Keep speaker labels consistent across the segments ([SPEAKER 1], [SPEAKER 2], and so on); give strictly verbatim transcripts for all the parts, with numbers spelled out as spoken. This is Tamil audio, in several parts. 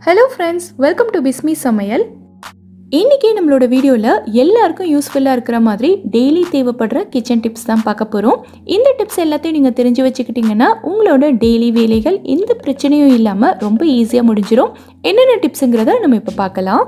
[SPEAKER 1] Hello friends, welcome to Bismi Samayal. இன்னைக்கு நம்மளோட வீடியோல எல்லாருக்கும் யூஸ்ஃபுல்லா இருக்கிற மாதிரி டெய்லி தேவைப்படுற கிச்சன் டிப்ஸ் தான் பார்க்க போறோம். இந்த டிப்ஸ் எல்லாத்தையும் நீங்க தெரிஞ்சு வச்சுக்கிட்டீங்கன்னா உங்களோட டெய்லி வேலைகள் எந்த பிரச்சனையும் இல்லாம ரொம்ப ஈஸியா முடிஞ்சிரும். என்னென்ன டிப்ஸ்ங்கறத நம்ம இப்ப பார்க்கலாம்.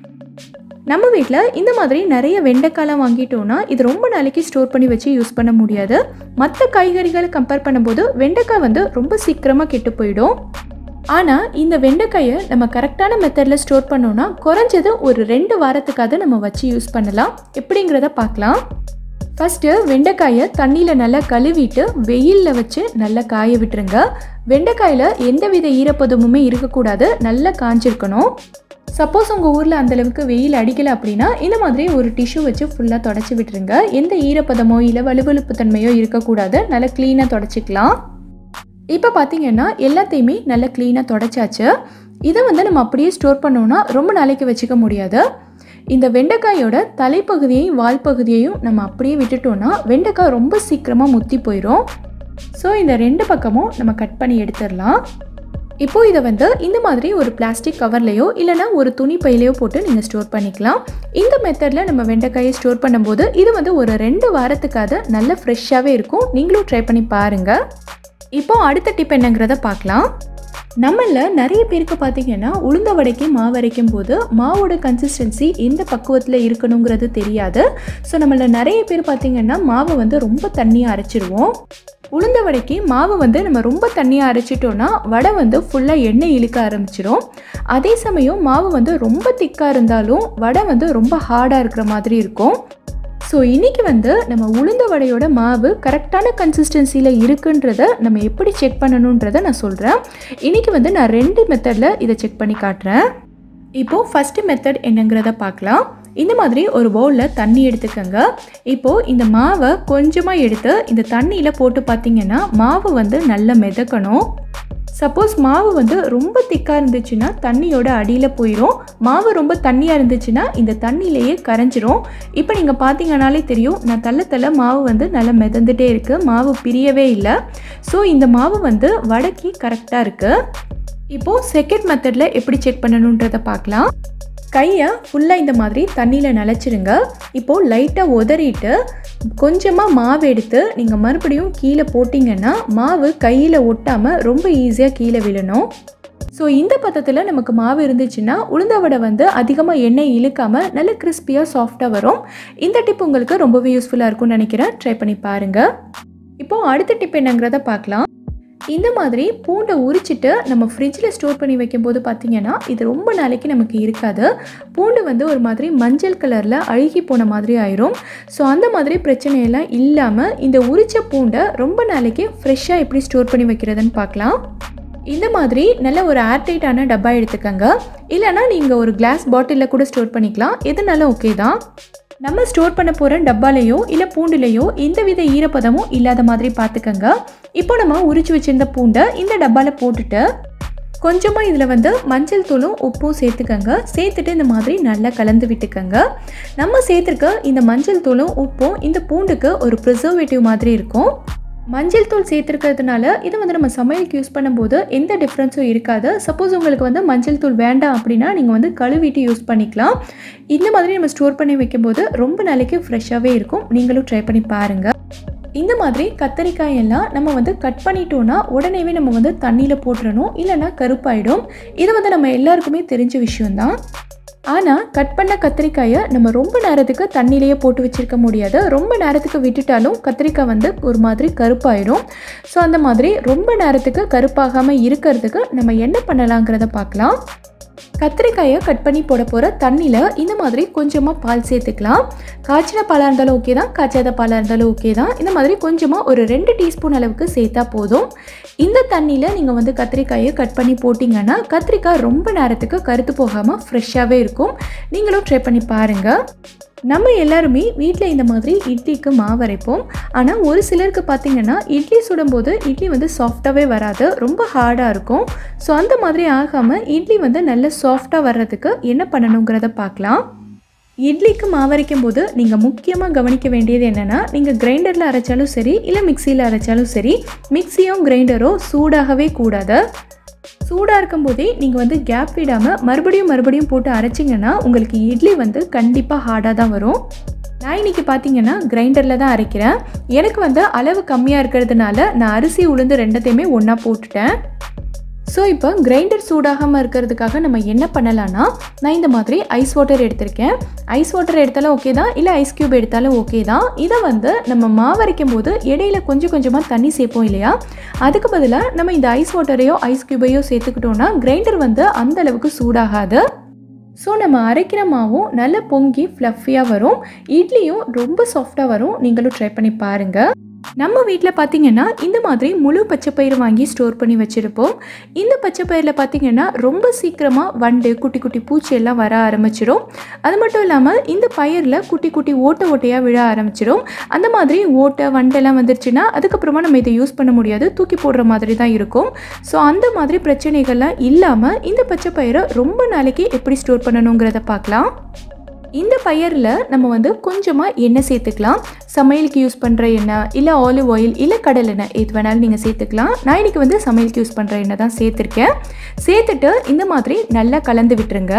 [SPEAKER 1] நம்ம வீட்ல இந்த மாதிரி நிறைய வெண்டைக்காய் வாங்கிட்டோம்னா இது ரொம்ப நாளைக்கு ஸ்டோர் பண்ணி வச்சு யூஸ் பண்ண முடியாது. மற்ற காய்கறிகளை கம்பேர் பண்ணும்போது வெண்டைக்காய் வந்து ரொம்ப சீக்கிரமா கெட்டு போயிடும். ஆனா இந்த வெண்டைக்காயை நம்ம கரெக்டான மெத்தட்ல ஸ்டோர் பண்ணோம்னா குறைஞ்சது ஒரு ரெண்டு வாரத்துக்காவது நம்ம வச்சு யூஸ் பண்ணலாம். எப்படிங்கறத பார்க்கலாம். ஃபர்ஸ்ட் வெண்டைக்காயை தண்ணியில நல்லா கழுவிட்டு வெயில்ல வச்சு நல்லா காய விட்டுருங்க. வெண்டைக்காயில எந்தவித ஈரப்பதமுமே இருக்கக்கூடாது, நல்லா காஞ்சிருக்கணும். சப்போஸ் உங்கள் ஊரில் அந்தளவுக்கு வெயில் அடிக்கலை அப்படின்னா இந்த மாதிரி ஒரு டிஷ்யூ வச்சு ஃபுல்லாக தொடச்சி விட்டுருங்க. எந்த ஈரப்பதமோ இல்லை வலுவலுப்பு தன்மையோ இருக்கக்கூடாது, நல்லா க்ளீனாக தொடச்சிக்கலாம். இப்போ பார்த்தீங்கன்னா எல்லாத்தையுமே நல்லா க்ளீனாக தொடச்சாச்சு. இதை வந்து நம்ம அப்படியே ஸ்டோர் பண்ணோன்னா ரொம்ப நாளைக்கு வச்சுக்க முடியாது. இந்த வெண்டைக்காயோட தலைப்பகுதியையும் வால் பகுதியையும் நம்ம அப்படியே விட்டுட்டோன்னா வெண்டைக்காய் ரொம்ப சீக்கிரமாக முத்தி போயிடும். ஸோ இந்த ரெண்டு பக்கமும் நம்ம கட் பண்ணி எடுத்துடலாம். இப்போது இதை வந்து இந்த மாதிரி ஒரு பிளாஸ்டிக் கவர்லையோ இல்லைனா ஒரு துணி பையிலையோ போட்டு நீங்கள் ஸ்டோர் பண்ணிக்கலாம். இந்த மெத்தடில் நம்ம வெண்டைக்காயை ஸ்டோர் பண்ணும்போது இது வந்து ஒரு ரெண்டு வாரத்துக்காக நல்ல ஃப்ரெஷ்ஷாகவே இருக்கும். நீங்களும் ட்ரை பண்ணி பாருங்கள். இப்போ அடுத்த டிப் என்னங்கிறத பார்க்கலாம். நம்மள நிறைய பேருக்கு பார்த்தீங்கன்னா உளுந்த வடைக்கு மாவு அரைக்கும் போது மாவோட கன்சிஸ்டன்சி எந்த பக்குவத்தில் இருக்கணுங்கிறது தெரியாது. ஸோ நம்மள நிறைய பேர் பார்த்தீங்கன்னா மாவை வந்து ரொம்ப தண்ணியாக அரைச்சிடுவோம். உளுந்த வடைக்கு மாவு வந்து நம்ம ரொம்ப தண்ணியாக அரைச்சிட்டோன்னா வடை வந்து ஃபுல்லாக எண்ணெய் இழுக்க ஆரம்பிச்சிடும். அதே சமயம் மாவு வந்து ரொம்ப திக்காக இருந்தாலும் வடை வந்து ரொம்ப ஹார்டாக இருக்கிற மாதிரி இருக்கும். ஸோ இன்றைக்கி வந்து நம்ம உளுந்த வடையோட மாவு கரெக்டான கன்சிஸ்டன்சியில் இருக்குன்றதை நம்ம எப்படி செக் பண்ணணுன்றதை நான் சொல்கிறேன். இன்றைக்கி வந்து நான் ரெண்டு மெத்தடில் இதை செக் பண்ணி காட்டுறேன். இப்போது ஃபஸ்ட்டு மெத்தட் என்னங்கிறத பார்க்கலாம். இந்த மாதிரி ஒரு பவுலில் தண்ணி எடுத்துக்கோங்க. இப்போது இந்த மாவை கொஞ்சமாக எடுத்து இந்த தண்ணியில் போட்டு பார்த்திங்கன்னா மாவு வந்து நல்லா மிதக்கணும். சப்போஸ் மாவு வந்து ரொம்ப திக்காக இருந்துச்சுன்னா தண்ணியோட அடியில் போயிடும். மாவு ரொம்ப தண்ணியாக இருந்துச்சுன்னா இந்த தண்ணியிலேயே கரைஞ்சிரும். இப்போ நீங்கள் பார்த்தீங்கன்னாலே தெரியும், நான் தள்ள தள்ள மாவு வந்து நல்லா மிதந்துட்டே இருக்குது, மாவு பிரியவே இல்லை. ஸோ இந்த மாவு வந்து வடைக்கு கரெக்டாக இருக்குது. இப்போது செகண்ட் மெத்தடில் எப்படி செக் பண்ணணுன்றதை பார்க்கலாம். கையை ஃபுல்லாக இந்த மாதிரி தண்ணியில் நனைச்சிருங்க. இப்போது லைட்டாக உதறிட்டு கொஞ்சமாக மாவு எடுத்து நீங்கள் மறுபடியும் கீழே போட்டிங்கன்னா மாவு கையில் ஒட்டாமல் ரொம்ப ஈஸியாக கீழே விழணும். ஸோ இந்த பதத்தில் நமக்கு மாவு இருந்துச்சுன்னா உளுந்த வடை வந்து அதிகமாக எண்ணெய் இழுக்காமல் நல்ல கிறிஸ்பியாக சாஃப்டாக வரும். இந்த டிப் உங்களுக்கு ரொம்பவே யூஸ்ஃபுல்லாக இருக்கும்னு நினைக்கிறேன். ட்ரை பண்ணி பாருங்கள். இப்போது அடுத்த டிப் என்னங்கிறத பார்க்கலாம். இந்த மாதிரி பூண்டை உரிச்சிட்டு நம்ம ஃப்ரிட்ஜில் ஸ்டோர் பண்ணி வைக்கும்போது பார்த்திங்கன்னா இது ரொம்ப நாளைக்கு நமக்கு இருக்காது. பூண்டு வந்து ஒரு மாதிரி மஞ்சள் கலரில் அழுகி போன மாதிரி ஆயிரும். ஸோ அந்த மாதிரி பிரச்சனையெல்லாம் இல்லாமல் இந்த உரிச்ச பூண்டை ரொம்ப நாளைக்கு ஃப்ரெஷ்ஷாக எப்படி ஸ்டோர் பண்ணி வைக்கிறதுன்னு பார்க்கலாம். இந்த மாதிரி நல்ல ஒரு ஏர்டைட்டான டப்பா எடுத்துக்கோங்க. இல்லைனா நீங்கள் ஒரு கிளாஸ் பாட்டிலில் கூட ஸ்டோர் பண்ணிக்கலாம், எதுனாலும் ஓகே தான். நம்ம ஸ்டோர் பண்ண போகிற டப்பாலையோ இல்லை பூண்டுலையோ எந்தவித ஈரப்பதமும் இல்லாத மாதிரி பார்த்துக்கோங்க. இப்போ நம்ம உரிச்சு வச்சுருந்த பூண்டை இந்த டப்பாவில் போட்டுட்டு கொஞ்சமாக இதில் வந்து மஞ்சள் தூளும் உப்பும் சேர்த்துக்கோங்க. சேர்த்துட்டு இந்த மாதிரி நல்லா கலந்து விட்டுக்கோங்க. நம்ம சேர்த்துருக்க இந்த மஞ்சள் தூளும் உப்பும் இந்த பூண்டுக்கு ஒரு ப்ரிசர்வேட்டிவ் மாதிரி இருக்கும். மஞ்சள் தூள் சேர்த்துருக்கிறதுனால இதை வந்து நம்ம சமையலுக்கு யூஸ் பண்ணும்போது எந்த டிஃப்ரென்ஸும் இருக்காது. சப்போஸ் உங்களுக்கு வந்து மஞ்சள் தூள் வேண்டாம் அப்படின்னா நீங்கள் வந்து கழுவிட்டு யூஸ் பண்ணிக்கலாம். இந்த மாதிரி நம்ம ஸ்டோர் பண்ணி வைக்கும்போது ரொம்ப நாளைக்கு ஃப்ரெஷ்ஷாகவே இருக்கும். நீங்களும் ட்ரை பண்ணி பாருங்கள். இந்த மாதிரி கத்தரிக்காய் எல்லாம் நம்ம வந்து கட் பண்ணிட்டோன்னா உடனேவே நம்ம வந்து தண்ணியில் போட்டுறணும், இல்லைன்னா கருப்பாயிடும். இது வந்து நம்ம எல்லாருக்குமே தெரிஞ்ச விஷயம்தான். ஆனால் கட் பண்ண கத்திரிக்காயை நம்ம ரொம்ப நேரத்துக்கு தண்ணியிலேயே போட்டு வச்சுருக்க முடியாது. ரொம்ப நேரத்துக்கு விட்டுட்டாலும் கத்திரிக்காய் வந்து ஒரு மாதிரி கருப்பாயிடும். ஸோ அந்த மாதிரி ரொம்ப நேரத்துக்கு கருப்பாகாமல் இருக்கிறதுக்கு நம்ம என்ன பண்ணலாங்கிறத பார்க்கலாம். கத்திரிக்காயை கட் பண்ணி போட போகிற தண்ணியில் இந்த மாதிரி கொஞ்சமாக பால் சேர்த்துக்கலாம். காய்ச்சின பாலாக இருந்தாலும் ஓகே தான், காய்ச்சாத பாலாக இருந்தாலும் ஓகே தான். இந்த மாதிரி கொஞ்சமாக ஒரு ரெண்டு டீஸ்பூன் அளவுக்கு சேர்த்தா போதும். இந்த தண்ணியில் நீங்கள் வந்து கத்திரிக்காயை கட் பண்ணி போட்டிங்கன்னா கத்திரிக்காய் ரொம்ப நேரத்துக்கு கருத்து போகாமல் ஃப்ரெஷ்ஷாகவே இருக்கும். நீங்களும் ட்ரை பண்ணி பாருங்கள். நம்ம எல்லாருமே வீட்டில் இந்த மாதிரி இட்லிக்கு மாவு அரைப்போம். ஆனால் ஒரு சிலருக்கு பார்த்திங்கன்னா இட்லி சுடும்போது இட்லி வந்து சாஃப்டாகவே வராது, ரொம்ப ஹார்டாக இருக்கும். ஸோ அந்த மாதிரி ஆகாமல் இட்லி வந்து நல்ல சாஃப்டாக வர்றதுக்கு என்ன பண்ணணுங்கிறத பார்க்கலாம். இட்லிக்கு மாவு அரைக்கும் போது நீங்கள் முக்கியமாக கவனிக்க வேண்டியது என்னென்னா, நீங்கள் கிரைண்டரில் அரைச்சாலும் சரி இல்லை மிக்சியில் அரைச்சாலும் சரி, மிக்சியும் கிரைண்டரும் சூடாகவே கூடாது. சூடாக இருக்கும்போதே நீங்கள் வந்து கேப் விடாமல் மறுபடியும் மறுபடியும் போட்டு அரைச்சிங்கன்னா உங்களுக்கு இட்லி வந்து கண்டிப்பாக ஹார்டாக தான் வரும். நான் இன்றைக்கி பார்த்தீங்கன்னா கிரைண்டரில் தான் அரைக்கிறேன். எனக்கு வந்து அளவு கம்மியாக இருக்கிறதுனால நான் அரிசி உளுந்து ரெண்டத்தையுமே ஒன்றா போட்டுட்டேன். ஸோ இப்போ கிரைண்டர் சூடாகாமல் இருக்கிறதுக்காக நம்ம என்ன பண்ணலான்னா, நான் இந்த மாதிரி ஐஸ் வாட்டர் எடுத்திருக்கேன். ஐஸ் வாட்டர் எடுத்தாலும் ஓகே தான், இல்லை ஐஸ் க்யூப் எடுத்தாலும் ஓகே தான். இதை வந்து நம்ம மாவு அரைக்கும் போது இடையில கொஞ்சம் கொஞ்சமாக தண்ணி சேர்ப்போம் இல்லையா, அதுக்கு பதிலாக நம்ம இந்த ஐஸ் வாட்டரையோ ஐஸ் க்யூபையோ சேர்த்துக்கிட்டோன்னா கிரைண்டர் வந்து அந்த அளவுக்கு சூடாகாது. ஸோ நம்ம அரைக்கிற மாவும் நல்லா பொங்கி ஃப்ளஃபியாக வரும், இட்லியும் ரொம்ப சாஃப்டாக வரும். நீங்களும் ட்ரை பண்ணி பாருங்கள். நம்ம வீட்டில் பார்த்திங்கன்னா இந்த மாதிரி முழு பச்சைப்பயிறு வாங்கி ஸ்டோர் பண்ணி வச்சுருப்போம். இந்த பச்சைப்பயிரில் பார்த்திங்கன்னா ரொம்ப சீக்கிரமாக வண்டு குட்டி குட்டி பூச்சி எல்லாம் வர ஆரம்பிச்சிடும். அது மட்டும் இல்லாமல் இந்த பயிரில் குட்டி குட்டி ஓட்டை ஓட்டையாக விழ ஆரம்பிச்சிடும். அந்த மாதிரி ஓட்டை வண்டெல்லாம் வந்துருச்சுன்னா அதுக்கப்புறமா நம்ம இதை யூஸ் பண்ண முடியாது, தூக்கி போடுற மாதிரி தான் இருக்கும். ஸோ அந்த மாதிரி பிரச்சனைகள்லாம் இல்லாமல் இந்த பச்சைப்பயிரை ரொம்ப நாளைக்கு எப்படி ஸ்டோர் பண்ணணுங்கிறத பார்க்கலாம். இந்த பயிரில் நம்ம வந்து கொஞ்சமாக எண்ணெய் சேர்த்துக்கலாம். சமையலுக்கு யூஸ் பண்ணுற எண்ணெய், இல்லை ஆலிவ் ஆயில், இல்லை கடல் எண்ணெய், எது வேணாலும் நீங்கள் சேர்த்துக்கலாம். நான் இன்றைக்கி வந்து சமையலுக்கு யூஸ் பண்ணுற எண்ணெய் தான் சேர்த்துருக்கேன். சேர்த்துட்டு இந்த மாதிரி நல்லா கலந்து விட்டுருங்க.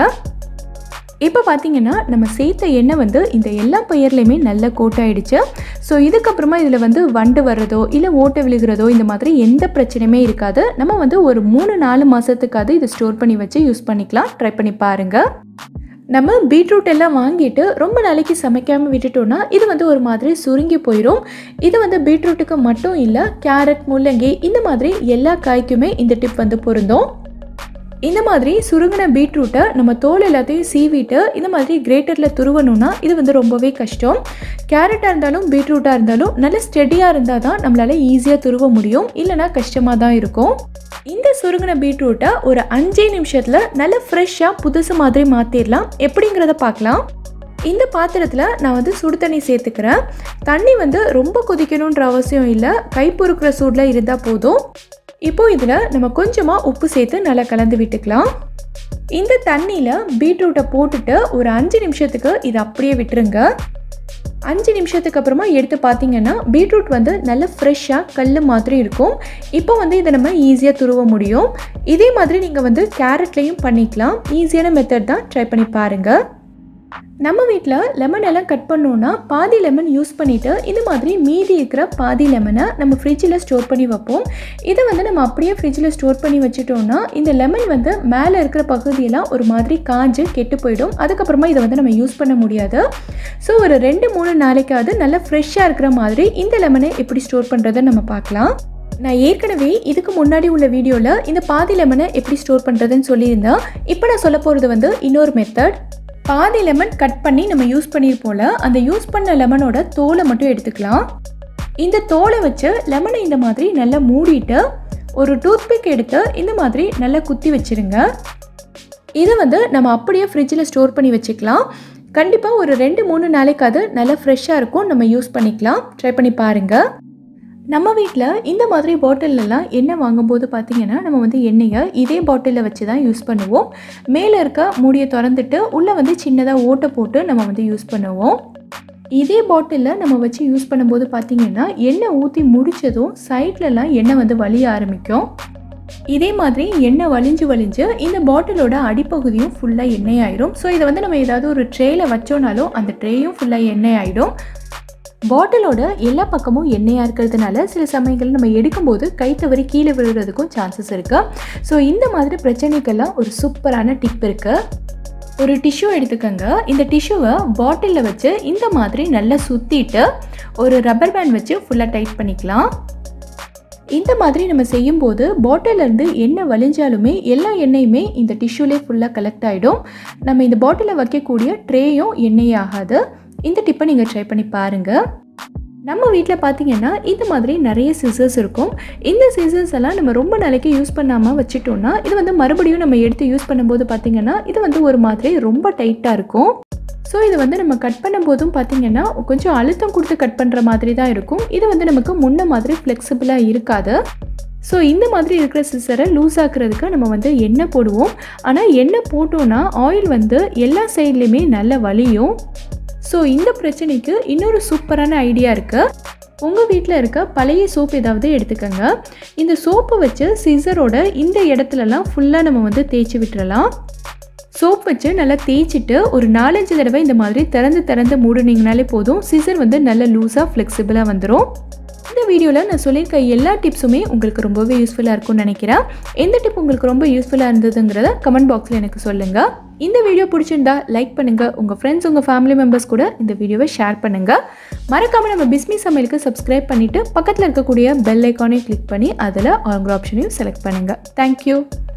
[SPEAKER 1] இப்போ பார்த்தீங்கன்னா நம்ம சேர்த்த எண்ணெய் வந்து இந்த எல்லா பயிர்லையுமே நல்லா கோட்டாயிடுச்சு. ஸோ இதுக்கப்புறமா இதில் வந்து வண்டு வர்றதோ இல்லை ஓட்டை விழுகிறதோ இந்த மாதிரி எந்த பிரச்சனையுமே இருக்காது. நம்ம வந்து ஒரு மூணு நாலு மாதத்துக்காவது இதை ஸ்டோர் பண்ணி வச்சு யூஸ் பண்ணிக்கலாம். ட்ரை பண்ணி பாருங்கள். நம்ம பீட்ரூட் எல்லாம் வாங்கிட்டு ரொம்ப நாளைக்கு சமைக்காமல் விட்டுட்டோன்னா இது வந்து ஒரு மாதிரி சுருங்கி போயிடும். இது வந்து பீட்ரூட்டுக்கு மட்டும் இல்லை, கேரட், முள்ளங்கி இந்த மாதிரி எல்லா காய்க்குமே இந்த டிப் வந்து பொருந்தும். இந்த மாதிரி சுருங்கின பீட்ரூட்டை நம்ம தோல் எல்லாத்தையும் சீவிட்டு இந்த மாதிரி கிரேட்டரில் துருவணும்னா இது வந்து ரொம்பவே கஷ்டம். கேரட்டாக இருந்தாலும் பீட்ரூட்டாக இருந்தாலும் நல்ல ஸ்டெடியாக இருந்தால் தான் நம்மளால் ஈஸியாக துருவ முடியும், இல்லைனா கஷ்டமாக தான் இருக்கும். இந்த சுருங்கின பீட்ரூட்டை ஒரு அஞ்சே நிமிஷத்தில் நல்ல ஃப்ரெஷ்ஷாக புதுசு மாதிரி மாற்றிடலாம். எப்படிங்கிறத பார்க்கலாம். இந்த பாத்திரத்தில் நான் வந்து சுடு தண்ணி சேர்த்துக்கிறேன். தண்ணி வந்து ரொம்ப கொதிக்கணுன்ற அவசியம் இல்லை, கை பொறுக்கிற சூடில் இருந்தால் போதும். இப்போது இதில் நம்ம கொஞ்சமாக உப்பு சேர்த்து நல்லா கலந்து விட்டுக்கலாம். இந்த தண்ணியில் பீட்ரூட்டை போட்டுட்டு ஒரு அஞ்சு நிமிஷத்துக்கு இதை அப்படியே விட்டுருங்க. அஞ்சு நிமிஷத்துக்கு அப்புறமா எடுத்து பார்த்தீங்கன்னா பீட்ரூட் வந்து நல்ல ஃப்ரெஷ்ஷாக கல் மாதிரி இருக்கும். இப்போ வந்து இதை நம்ம ஈஸியாக துருவ முடியும். இதே மாதிரி நீங்கள் வந்து கேரட்லேயும் பண்ணிக்கலாம். ஈஸியான மெத்தட் தான், ட்ரை பண்ணி பாருங்கள். நம்ம வீட்டில் லெமன் எல்லாம் கட் பண்ணோன்னா பாதி லெமன் யூஸ் பண்ணிவிட்டு இந்த மாதிரி மீதி இருக்கிற பாதி லெமனை நம்ம ஃப்ரிட்ஜில் ஸ்டோர் பண்ணி வைப்போம். இதை வந்து நம்ம அப்படியே ஃப்ரிட்ஜில் ஸ்டோர் பண்ணி வச்சுட்டோன்னா இந்த லெமன் வந்து மேலே இருக்கிற பகுதியெல்லாம் ஒரு மாதிரி காஞ்சு கெட்டு போயிடும். அதுக்கப்புறமா இதை வந்து நம்ம யூஸ் பண்ண முடியாது. ஸோ ஒரு ரெண்டு மூணு நாளைக்காவது நல்லா ஃப்ரெஷ்ஷாக இருக்கிற மாதிரி இந்த லெமனை எப்படி ஸ்டோர் பண்ணுறதை நம்ம பார்க்கலாம். நான் ஏற்கனவே இதுக்கு முன்னாடி உள்ள வீடியோவில் இந்த பாதி லெமனை எப்படி ஸ்டோர் பண்ணுறதுன்னு சொல்லியிருந்தேன். இப்போ நான் சொல்ல போகிறது வந்து இன்னொரு மெத்தட். பாதி லெமன் கட் பண்ணி நம்ம யூஸ் பண்ணியிருப்போம்ல, அந்த யூஸ் பண்ண லெமனோட தோலை மட்டும் எடுத்துக்கலாம். இந்த தோலை வச்சு லெமனை இந்த மாதிரி நல்லா மூடிட்டு ஒரு டூத்பிக் எடுத்து இந்த மாதிரி நல்லா குத்தி வச்சுருங்க. இதை வந்து நம்ம அப்படியே ஃப்ரிட்ஜில் ஸ்டோர் பண்ணி வச்சுக்கலாம். கண்டிப்பாக ஒரு ரெண்டு மூணு நாளைக்கு அது நல்லா ஃப்ரெஷ்ஷாக இருக்கும், நம்ம யூஸ் பண்ணிக்கலாம். ட்ரை பண்ணி பாருங்கள். நம்ம வீட்டில் இந்த மாதிரி பாட்டிலெல்லாம் எண்ணெய் வாங்கும்போது பார்த்திங்கன்னா நம்ம வந்து எண்ணெயை இதே பாட்டிலில் வச்சு தான் யூஸ் பண்ணுவோம். மேலே இருக்க மூடியை திறந்துட்டு உள்ளே வந்து சின்னதாக ஓட்டை போட்டு நம்ம வந்து யூஸ் பண்ணுவோம். இதே பாட்டிலில் நம்ம வச்சு யூஸ் பண்ணும்போது பார்த்திங்கன்னா எண்ணெய் ஊற்றி முடித்ததும் சைட்லலாம் எண்ணெய் வந்து வலிய ஆரம்பிக்கும். இதே மாதிரி எண்ணெய் வலிஞ்சு வலிஞ்சு இந்த பாட்டிலோட அடிப்பகுதியும் ஃபுல்லாக எண்ணெய் ஆகிடும். ஸோ இதை வந்து நம்ம ஏதாவது ஒரு ட்ரேயில் வச்சோனாலும் அந்த ட்ரேயும் ஃபுல்லாக எண்ணெய் ஆகிடும். பாட்டிலோட எல்லா பக்கமும் எண்ணெயாக இருக்கிறதுனால சில சமயங்கள் நம்ம எடுக்கும்போது கை தவறி கீழே விழுறதுக்கும் சான்சஸ் இருக்குது. ஸோ இந்த மாதிரி பிரச்சனைக்கெல்லாம் ஒரு சூப்பரான டிப் இருக்குது. ஒரு டிஷ்யூ எடுத்துக்கோங்க. இந்த டிஷ்யூவை பாட்டிலில் வச்சு இந்த மாதிரி நல்லா சுற்றிட்டு ஒரு ரப்பர் பேண்ட் வச்சு ஃபுல்லாக டைட் பண்ணிக்கலாம். இந்த மாதிரி நம்ம செய்யும்போது பாட்டிலேருந்து எண்ணெய் வலிஞ்சாலுமே எல்லா எண்ணெயுமே இந்த டிஷ்யூலே ஃபுல்லாக கலெக்ட் ஆகிடும். நம்ம இந்த பாட்டிலில் வைக்கக்கூடிய ட்ரேயும் எண்ணெய் ஆகாது. இந்த டிப்பை நீங்கள் ட்ரை பண்ணி பாருங்கள். நம்ம வீட்டில் பார்த்தீங்கன்னா இந்த மாதிரி நிறைய சிசர்ஸ் இருக்கும். இந்த சிசர்ஸ் எல்லாம் நம்ம ரொம்ப நாளைக்கு யூஸ் பண்ணாமல் வச்சுட்டோன்னா இது வந்து மறுபடியும் நம்ம எடுத்து யூஸ் பண்ணும்போது பார்த்திங்கன்னா இது வந்து ஒரு மாதிரி ரொம்ப டைட்டாக இருக்கும். ஸோ இது வந்து நம்ம கட் பண்ணும்போதும் பார்த்திங்கன்னா கொஞ்சம் அழுத்தம் கொடுத்து கட் பண்ணுற மாதிரி தான் இருக்கும். இது வந்து நமக்கு முன்ன மாதிரி ஃப்ளெக்சிபிளாக இருக்காது. ஸோ இந்த மாதிரி இருக்கிற சிசரை லூஸ் ஆக்குறதுக்கு நம்ம வந்து எண்ணெய் போடுவோம். ஆனால் எண்ணெய் போட்டோன்னா ஆயில் வந்து எல்லா சைட்லேயுமே நல்ல வலியும். ஸோ இந்த பிரச்சனைக்கு இன்னொரு சூப்பரான ஐடியா இருக்குது. உங்கள் வீட்டில் இருக்க பழைய சோப் ஏதாவது எடுத்துக்கோங்க. இந்த சோப்பை வச்சு சிசரோட இந்த இடத்துலலாம் ஃபுல்லாக நம்ம வந்து தேய்ச்சி விட்டுறலாம். சோப் வச்சு நல்லா தேய்ச்சிட்டு ஒரு நாலஞ்சு தடவை இந்த மாதிரி திறந்து திறந்து மூடினீங்கனாலே போதும். சிசர் வந்து நல்ல லூஸாக ஃப்ளெக்சிபிளாக வந்துடும். இந்த வீடியோவில் நான் சொல்லியிருக்க எல்லா டிப்ஸுமே உங்களுக்கு ரொம்பவே யூஸ்ஃபுல்லாக இருக்கும்னு நினைக்கிறேன். எந்த டிப் உங்களுக்கு ரொம்ப யூஸ்ஃபுல்லாக இருந்ததுங்கிறத கமெண்ட் பாக்ஸில் எனக்கு சொல்லுங்கள். இந்த வீடியோ பிடிச்சிருந்தா லைக் பண்ணுங்கள். உங்கள் ஃப்ரெண்ட்ஸ் உங்கள் ஃபேமிலி மெம்பர்ஸ் கூட இந்த வீடியோவை ஷேர் பண்ணுங்கள். மறக்காமல் நம்ம பிஸ்மி சமையலுக்கு சப்ஸ்கிரைப் பண்ணிவிட்டு பக்கத்தில் இருக்கக்கூடிய பெல் ஐக்கானையும் கிளிக் பண்ணி அதில் ஆல் ஆப்ஷனையும் செலக்ட் பண்ணுங்கள். தேங்க்யூ.